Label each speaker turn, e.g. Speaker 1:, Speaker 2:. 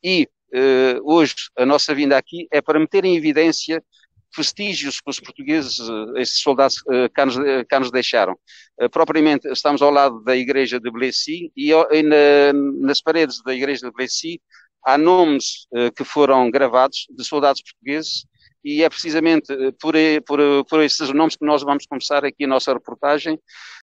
Speaker 1: E hoje a nossa vinda aqui é para meter em evidência vestígios que os portugueses, esses soldados cá nos deixaram. Propriamente, estamos ao lado da igreja de Blessy nas paredes da igreja de Blessy há nomes que foram gravados de soldados portugueses e é precisamente por esses nomes que nós vamos começar aqui a nossa reportagem